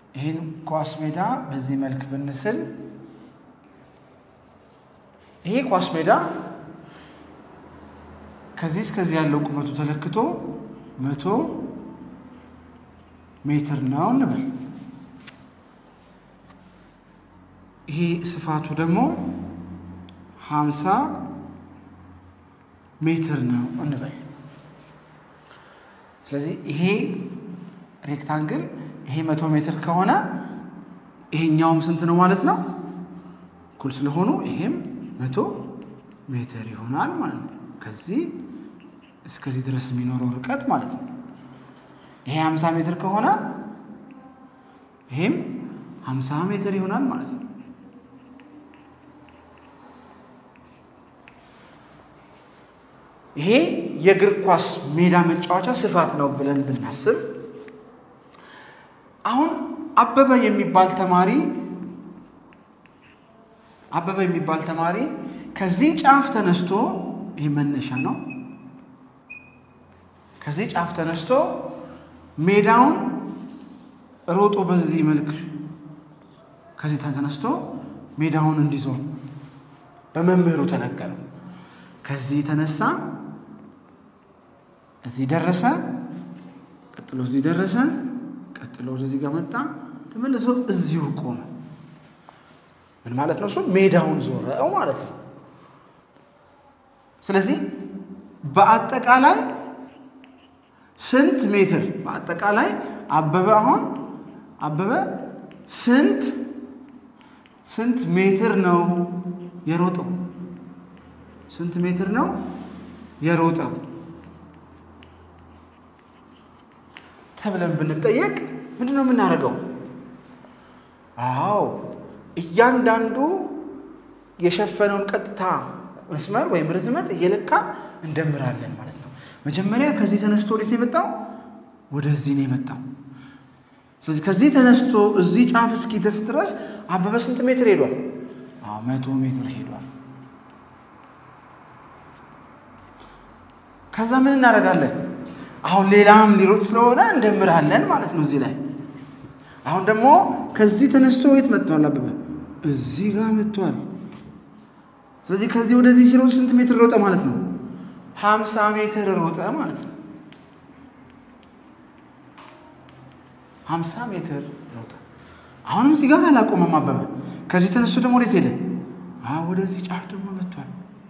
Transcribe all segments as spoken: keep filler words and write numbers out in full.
ይሄን ኳስ ሜዳ በዚህ መልክ ብንስል ይሄ ኳስ ሜዳ ከዚህ እስከዚህ ያለው ቁመቱ ተለክቶ መቶ ሜትር ነው እንበል ይሄ ስፋቱ ደግሞ ሃምሳ ሜትር ነው እንበል ስለዚህ ይሄ ሬክታንግል ይሄ መቶ ሜትር ከሆነ ይሄኛውም ስንት ነው ማለት ነው እኩል ስለሆኑ ይሄም መቶ ሜትር ይሆናል ማለት ነው ከዚህ እስከዚህ ድረስ የሚኖረው ርቀት ማለት ነው ይሄ ሃምሳ ሜትር ከሆነ ይሄም ሃምሳ ሜትር ይሆናል ማለት ነው ይሄ የእግር ኳስ ሜዳ መጫወቻ ስፋት ነው ብለን ብናስብ አሁን አበበ የሚባል ተማሪ አበበ የሚባል ተማሪ ከዚህ ጫፍ ተነስቶ ይሄ መነሻ ነው ከዚህ ጫፍ ተነስቶ ሜዳውን ሮጦ በዚህ መልክ ከዚህ ተነስቶ ሜዳውን እንዲዞር በመምህሩ ተነገረ ከዚህ ተነሳ እዚህ ደረሰ ቀጥሎ እዚህ ደረሰ ቀጥሎ ወደዚህ ጋር መጣ ተመልሶ እዚሁ ቆመ ምን ማለት ነው እሱ ሜዳውን ዞረው ማለት ነው ስለዚህ በአጠቃላይ ስንት ሜትር በአጠቃላይ አበበ አሁን አበበ ስንት ስንት ሜትር ነው የሮጠው ስንት ሜትር ነው የሮጠው ተብለን ብንጠየቅ ምንድነው የምናደርገው አዎ እያንዳንዱ የሸፈነውን ቀጥታ መስመር ወይም ርዝመት እየለካ እንደምራለን ማለት ነው መጀመሪያ ከዚህ ተነስቶ ወዴት ነው የመጣው ወደዚህ ነው የመጣው ስለዚህ ከዚህ ተነስቶ እዚህ ጫፍ እስኪ ደርስ ድረስ አበበ ስንት ሜትር ሄዷል አዎ መቶ ሜትር ሄዷል ከዛ ምን እናደርጋለን አሁን ሌላም ሊሮጥ ስለሆነ እንደምራለን ማለት ነው እዚህ ላይ አሁን ደግሞ ከዚህ ተነስቶ ወዴት መጥቷል አበበ እዚህ ጋር መጥቷል ስለዚህ ከዚህ ወደዚህ ሲሮጥ ስንት ሜትር ሮጠ ማለት ነው ሃምሳ ሜትር ሮጠ ማለት ነው ሃምሳ ሜትር ሮጠ አሁንም እዚህ ጋር አላቆመም አበበ ከዚህ ተነስቶ ደግሞ ወዴት ሄደ አዎ ወደዚህ ጫፍ ደግሞ መጥቷል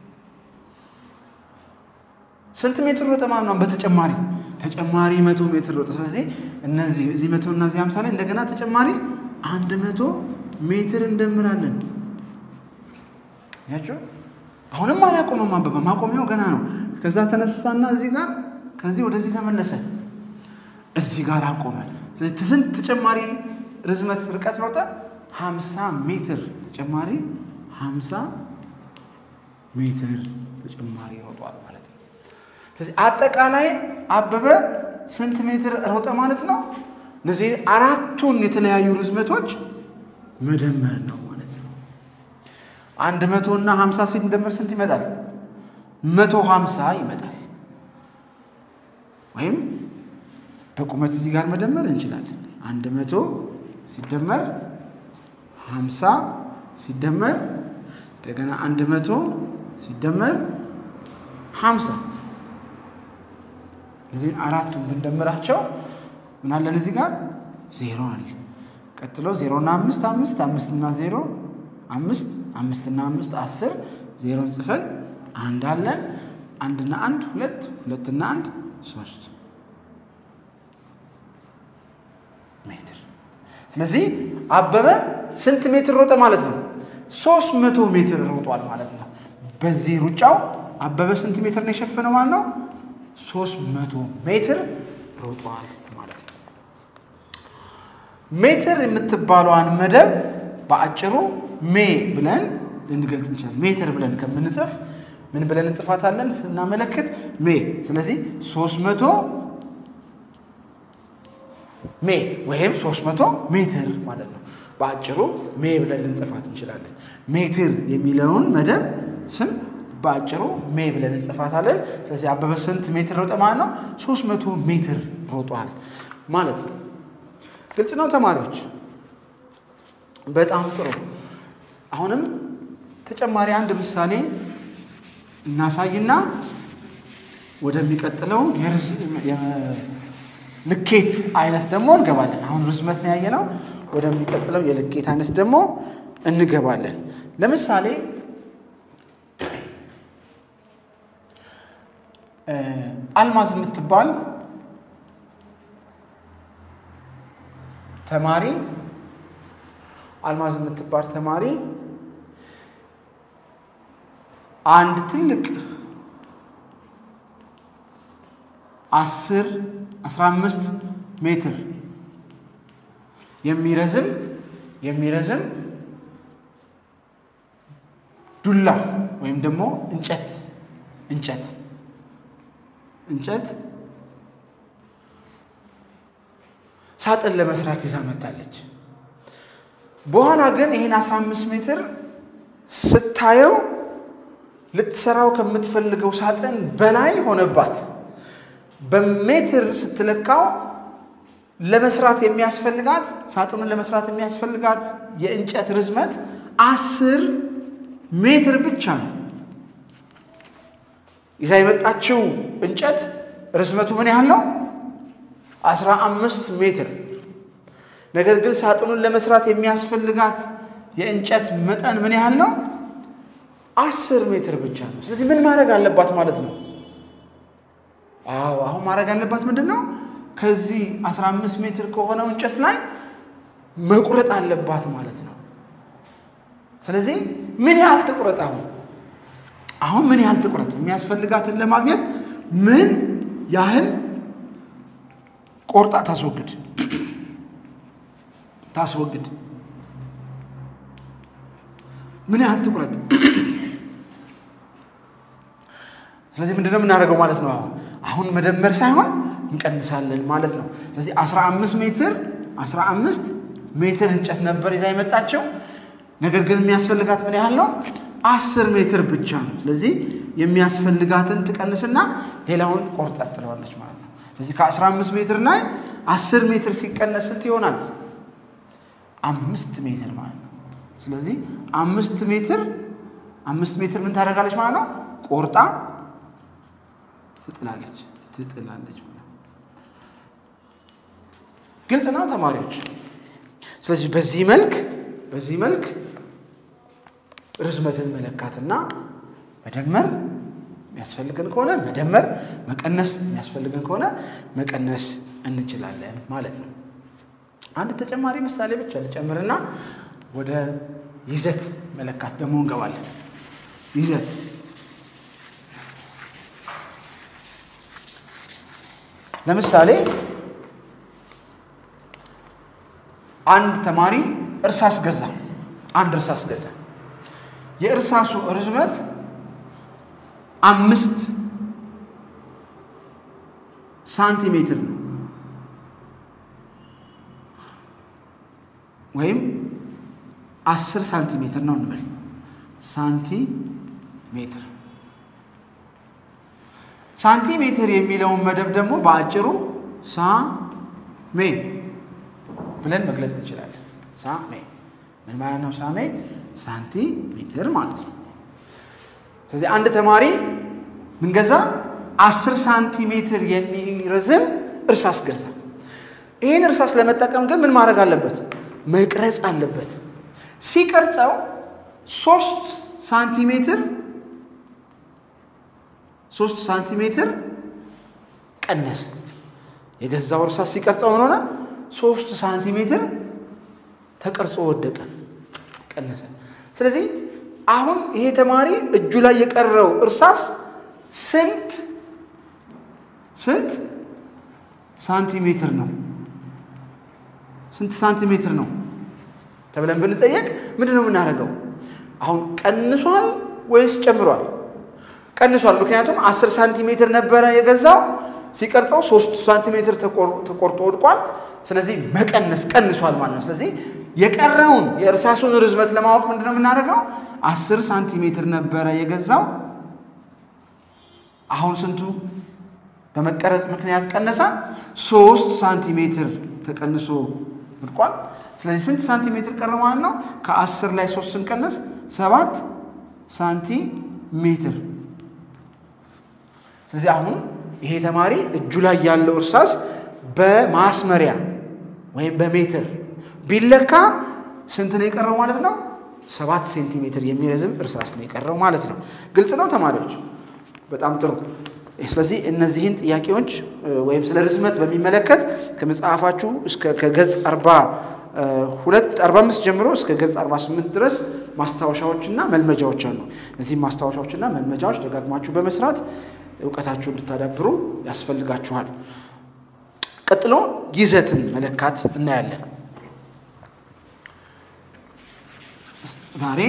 ስንት ሜትር ሮጠ ማለት ነው በተጨማሪ ተጨማሪ መቶ ሜትር ሮጠ ስለዚህ እነዚህ እዚህ መቶ እና እዚህ ሃምሳ ላይ እንደገና ተጨማሪ መቶ ሜትር እንደምራለን ያቸው አሁንም አላቆመም አበበ ማቆሚያው ገና ነው ከዛ ተነሳና እዚህ ጋር ከዚህ ወደዚህ ተመለሰ እዚህ ጋር አቆመ ስለዚህ ስንት ተጨማሪ ርዝመት ርቀት ሮጠ ሃምሳ ሜትር ተጨማሪ ሃምሳ ሜትር ተጨማሪ ሮጧል ማለት ነው ስለዚህ አጠቃላይ አበበ ስንት ሜትር ሮጠ ማለት ነው እነዚህ አራቱን የተለያዩ ርዝመቶች መደመር ነው ማለት ነው አንድ መቶ እና ሃምሳ ሲደመር ስንት ይመጣል መቶ ሃምሳ ይመጣል ወይም በቁመት እዚህ ጋር መደመር እንችላለን አንድ መቶ ሲደመር ሃምሳ ሲደመር እንደገና አንድ መቶ ሲደመር ሃምሳ እዚህ አራቱን ብንደምራቸው ምን አለን እዚህ ጋር ዜሮ አለ ቀጥሎ ዜሮ እና አምስት አምስት አምስት እና ዜሮ አምስት አምስት እና አምስት አስር ዜሮን ጽፈን አንድ አለን አንድ እና አንድ ሁለት ሁለት እና አንድ ሶስት ሜትር ስለዚህ አበበ ስንት ሜትር ሮጠ ማለት ነው ሶስት መቶ ሜትር ሮጧል ማለት ነው በዚህ ሩጫው አበበ ስንት ሜትር ነው የሸፈነው ማለት ነው ሶስት መቶ ሜትር ሮጧል ማለት ነው ሜትር የምትባለዋን መደብ በአጭሩ ሜ ብለን ልንገልጽ እንችላለን ሜትር ብለን ከምንጽፍ ምን ብለን እንጽፋታለን ስናመለክት ሜ ስለዚህ ሶስት መቶ ሜ ወይም ሶስት መቶ ሜትር ማለት ነው በአጭሩ ሜ ብለን ልንጽፋት እንችላለን ሜትር የሚለውን መደብ ስም በአጭሩ ሜ ብለን እንጽፋታለን ስለዚህ አበበ ስንት ሜትር ሮጠ ማለት ነው ሶስት መቶ ሜትር ሮጧል ማለት ነው ግልጽ ነው ተማሪዎች በጣም ጥሩ አሁንም ተጨማሪ አንድ ምሳሌ እናሳይና ወደሚቀጥለው የርዝ ልኬት አይነት ደግሞ እንገባለን አሁን ርዝመት ነው ያየነው ወደሚቀጥለው የልኬት አይነት ደግሞ እንገባለን ለምሳሌ አልማዝ የምትባል ተማሪ አልማዝ የምትባል ተማሪ አንድ ትልቅ አስር አስራ አምስት ሜትር የሚረዝም የሚረዝም ዱላ ወይም ደግሞ እንጨት እንጨት እንጨት ሳጥን ለመስራት ይዛመታለች በኋላ ግን ይሄን አስራ አምስት ሜትር ስታየው ልትሰራው ከምትፈልገው ሳጥን በላይ ሆነባት በሜትር ስትለካው ለመስራት የሚያስፈልጋት ሳጥኑን ለመስራት የሚያስፈልጋት የእንጨት ርዝመት አስር ሜትር ብቻ ነው ይዛ የመጣችው እንጨት ርዝመቱ ምን ያህል ነው አስራ አምስት ሜትር ነገር ግን ሳጥኑን ለመስራት የሚያስፈልጋት የእንጨት መጠን ምን ያህል ነው አስር ሜትር ብቻ ነው ስለዚህ ምን ማድረግ አለባት ማለት ነው አዎ አሁን ማድረግ አለባት ምንድነው ከዚህ አስራ አምስት ሜትር ከሆነው እንጨት ላይ መቁረጥ አለባት ማለት ነው ስለዚህ ምን ያህል ተቆረጠ አሁን አሁን ምን ያህል ተቆረጠ የሚያስፈልጋትን ለማግኘት ምን ያህል ቆርጣ ታስወግድ ታስወግድ ምን ያህል ተቆረጠ ስለዚህ ምንድነው እናደርገው ማለት ነው አሁን አሁን መደመር ሳይሆን እንቀንሳለን ማለት ነው ስለዚህ አስራ አምስት ሜትር አስራ አምስት ሜትር እንጨት ነበር ይዛ የመጣችው ነገር ግን የሚያስፈልጋት ምን ያህል ነው አስር ሜትር ብቻ ነው ስለዚህ የሚያስፈልጋትን ትቀንስና ሌላውን ቆርጣ ትለዋለች ማለት ነው ስለዚህ ከ15 ሜትር ላይ አስር ሜትር ሲቀነስ ስንት ይሆናል አምስት ሜትር ማለት ነው ስለዚህ አምስት ሜትር አምስት ሜትር ምን ታደርጋለች ማለት ነው ቆርጣ ትጥላለች ትጥላለች ማለት ግልጽ ነው ተማሪዎች ስለዚህ በዚህ መልክ በዚህ መልክ ርዝመትን መለካትና መደመር የሚያስፈልገን ከሆነ መደመር መቀነስ የሚያስፈልገን ከሆነ መቀነስ እንችላለን ማለት ነው አንድ ተጨማሪ ምሳሌ ብቻ ልጨምርና ወደ ይዘት መለካት ደግሞ እንገባለን ይዘት ለምሳሌ አንድ ተማሪ እርሳስ ገዛ አንድ እርሳስ ገዛ የእርሳሱ ርዝመት አምስት ሳንቲሜትር ነው ወይም አስር ሳንቲሜትር ነው እንበል ሳንቲሜትር ሳንቲሜትር የሚለውን መደብ ደግሞ በአጭሩ ሳ ሜ ብለን መግለጽ እንችላለን ሳ ሜ ምን ማለት ነው ሳ ሜ ሳንቲሜትር ማለት ነው ስለዚህ አንድ ተማሪ ምን ገዛ አስር ሳንቲሜትር የሚረዝም እርሳስ ገዛ ይሄን እርሳስ ለመጠቀም ግን ምን ማድረግ አለበት መቅረጽ አለበት ሲቀርጸው ሶስት ሳንቲሜትር ሶስት ሳንቲሜትር ቀነሰ የገዛው እርሳስ ሲቀርጸው ምን ሆነ ሶስት ሳንቲሜትር ተቀርጾ ወደቀ ቀነሰ ስለዚህ አሁን ይሄ ተማሪ እጁ ላይ የቀረው እርሳስ ስንት ስንት ሳንቲሜትር ነው ስንት ሳንቲሜትር ነው ተብለን ብንጠየቅ ምንድነው የምናደርገው አሁን ቀንሷል ወይስ ጨምሯል ቀንሷል ምክንያቱም አስር ሳንቲሜትር ነበር የገዛው ሲቀርጸው ሶስት ሳንቲሜትር ተቆርጦ ወድቋል ስለዚህ መቀነስ ቀንሷል ማለት ነው ስለዚህ የቀረውን የእርሳሱን ርዝመት ለማወቅ ምንድነው የምናደርገው አስር ሳንቲሜትር ነበር የገዛው አሁን ስንቱ በመቀረጽ ምክንያት ቀነሰ ሶስት ሳንቲሜትር ተቀንሶ ወድቋል ስለዚህ ስንት ሳንቲሜትር ቀረ ማለት ነው ከ10 ላይ ሶስት ስንቀነስ ሰባት ሳንቲሜትር ስለዚህ አሁን ይሄ ተማሪ እጁ ላይ ያለው እርሳስ በማስመሪያ ወይም በሜትር ቢለካ ስንት ነው የቀረው ማለት ነው ሰባት ሴንቲሜትር የሚረዝም እርሳስ ነው የቀረው ማለት ነው ግልጽ ነው ተማሪዎች በጣም ጥሩ ስለዚህ እነዚህን ጥያቄዎች ወይም ስለ ርዝመት በሚመለከት ከመጽሐፋችሁ እስከ ከገጽ አርባ ሁለት አርባ አምስት ጀምሮ እስከ ገጽ አርባ ስምንት ድረስ ማስታወሻዎችና መልመጃዎች አሉ እነዚህ ማስታወሻዎችና መልመጃዎች ደጋግማችሁ በመስራት ዕውቀታችሁን እንድታዳብሩ ያስፈልጋችኋል ቀጥሎ ይዘትን መለካት እናያለን ዛሬ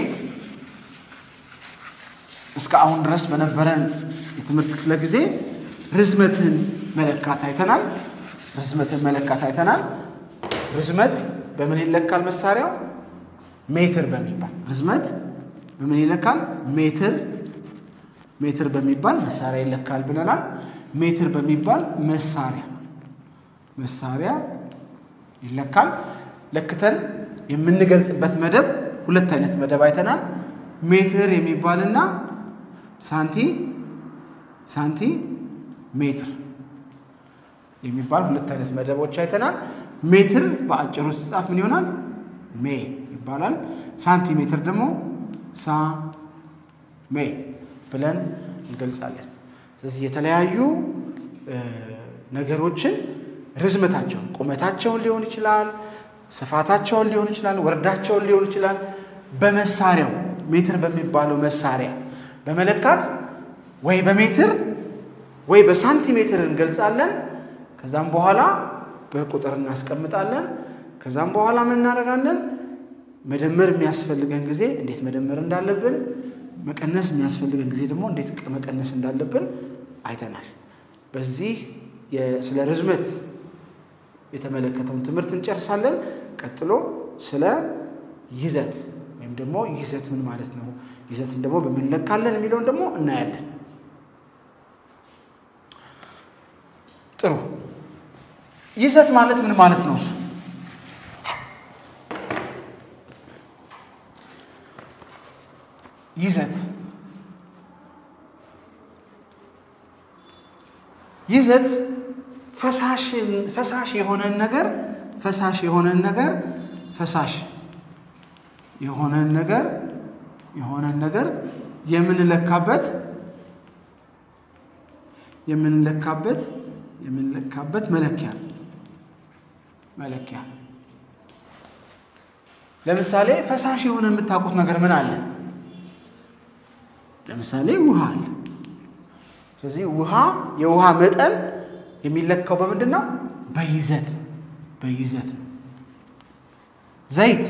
እስከ አሁን ድረስ በነበረን የትምህርት ክፍለ ጊዜ ርዝመትን መለካት አይተናል ርዝመትን መለካት አይተናል ርዝመት በምን ይለካል መሳሪያው ሜትር በሚባል ርዝመት በምን ይለካል ሜትር ሜትር በሚባል መሳሪያ ይለካል ብለናል ሜትር በሚባል መሳሪያ መሳሪያ ይለካል ለክተን የምንገልጽበት መደብ ሁለት አይነት መደብ አይተናል ሜትር የሚባልና ሳንቲ ሳንቲ ሜትር የሚባል ሁለት አይነት መደቦች አይተናል ሜትር በአጭሩ ሲጻፍ ምን ይሆናል ሜ ይባላል ሳንቲሜትር ደግሞ ሳ ሜ ብለን እንገልጻለን ስለዚህ የተለያዩ ነገሮችን ርዝመታቸውን ቁመታቸውን ሊሆን ይችላል ስፋታቸውን ሊሆን ይችላል ወርዳቸውን ሊሆን ይችላል በመሳሪያው ሜትር በሚባለው መሳሪያ በመለካት ወይ በሜትር ወይ በሳንቲሜትር እንገልጻለን ከዛም በኋላ በቁጥር እናስቀምጣለን ከዛም በኋላ ምን እናደርጋለን መደመር የሚያስፈልገን ጊዜ እንዴት መደመር እንዳለብን መቀነስ የሚያስፈልገን ጊዜ ደግሞ እንዴት መቀነስ እንዳለብን አይተናል በዚህ ስለ ርዝመት የተመለከተውን ትምህርት እንጨርሳለን ቀጥሎ ስለ ይዘት ወይም ደግሞ ይዘት ምን ማለት ነው ይዘትን ደግሞ በምን ለካለን የሚለውን ደግሞ እናያለን ጥሩ ይዘት ማለት ምን ማለት ነው እሱ ይዘት ይዘት ፈሳሽ ፈሳሽ የሆነ ነገር ፈሳሽ የሆነ ነገር ፈሳሽ የሆነ ነገር የሆነ ነገር የምንለካበት የምንለካበት የምንለካበት መለኪያ መለኪያ ለምሳሌ ፈሳሽ የሆነ የምታውቁት ነገር ምን አለ ለምሳሌ ውሃ አለ ስለዚህ ውሃ የውሃ መጠን የሚለካው በምንድነው በይዘት በይዘት ዘይት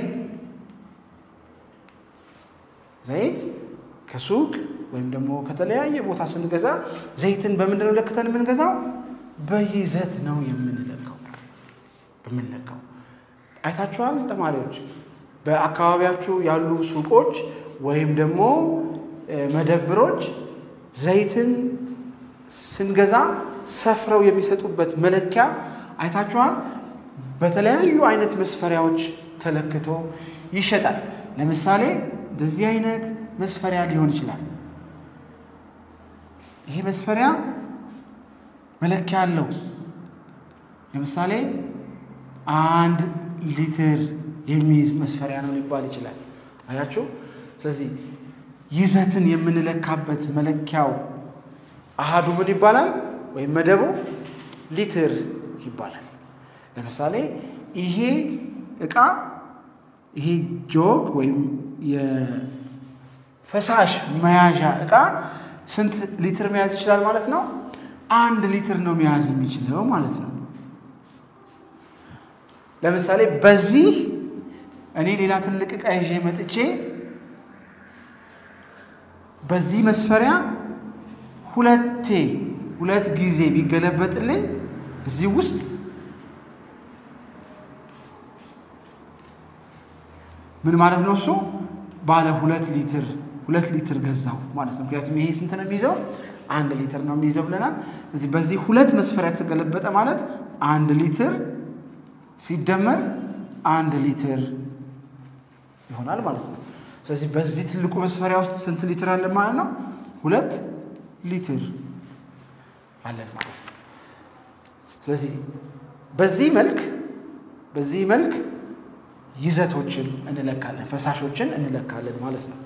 ዘይት ከሱቅ ወይም ደግሞ ከተለያየ ቦታ ስንገዛ ዘይትን በምንድነው ለክተን የምንገዛው በይዘት ነው የምንለካው በምንለካው አይታችኋል ተማሪዎች በአካባቢያችሁ ያሉ ሱቆች ወይም ደግሞ መደብሮች ዘይትን ስንገዛ ሰፍረው የሚሰጡበት መለኪያ አይታችኋል በተለያዩ አይነት መስፈሪያዎች ተለክቶ ይሸጣል ለምሳሌ እንደዚህ አይነት መስፈሪያ ሊሆን ይችላል ይሄ መስፈሪያ መለኪያ አለው ለምሳሌ አንድ ሊትር የሚይዝ መስፈሪያ ነው ሊባል ይችላል አያችሁ ስለዚህ ይዘትን የምንለካበት መለኪያው አሃዱ ምን ይባላል ወይም መደቡ ሊትር ይባላል ለምሳሌ ይሄ እቃ ይሄ ጆግ ወይም የፈሳሽ መያዣ እቃ ስንት ሊትር መያዝ ይችላል ማለት ነው አንድ ሊትር ነው መያዝ የሚችለው ማለት ነው ለምሳሌ በዚህ እኔ ሌላ ትልቅ እቃ ይዤ መጥቼ በዚህ መስፈሪያ ሁለቴ ሁለት ጊዜ ቢገለበጥልኝ እዚህ ውስጥ ምን ማለት ነው እሱ ባለ ሁለት ሊትር ሁለት ሊትር ገዛው ማለት ነው ምክንያቱም ይሄ ስንት ነው የሚይዘው አንድ ሊትር ነው የሚይዘው ብለናል እዚህ በዚህ ሁለት መስፈሪያ ተገለበጠ ማለት አንድ ሊትር ሲደመር አንድ ሊትር ይሆናል ማለት ነው። ስለዚህ በዚህ ትልቁ መስፈሪያ ውስጥ ስንት ሊትር አለ ማለት ነው? ሁለት ሊትር አለ ማለት ነው። ስለዚህ በዚህ መልክ በዚህ መልክ ይዘቶችን እንለካለን ፈሳሾችን እንለካለን ማለት ነው።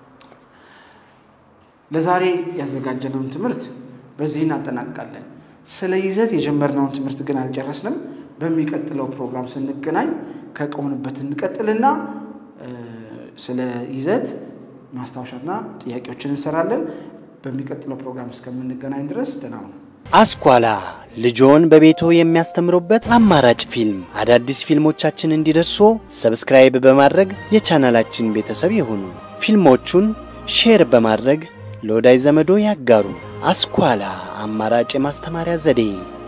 ለዛሬ ያዘጋጀነውን ትምህርት በዚህ እናጠናቅቃለን። ስለ ይዘት የጀመርነውን ትምህርት ግን አልጨረስንም። በሚቀጥለው ፕሮግራም ስንገናኝ ከቆምንበት እንቀጥልና ስለ ይዘት ማስታወሻና ጥያቄዎችን እንሰራለን። በሚቀጥለው ፕሮግራም እስከምንገናኝ ድረስ ደህና ሁኑ። አስኳላ ልጆን በቤቶ የሚያስተምሩበት አማራጭ ፊልም። አዳዲስ ፊልሞቻችን እንዲደርሱ ሰብስክራይብ በማድረግ የቻናላችን ቤተሰብ ይሁኑ። ፊልሞቹን ሼር በማድረግ ለወዳጅ ዘመዶ ያጋሩ። አስኳላ አማራጭ ማስተማሪያ ዘዴ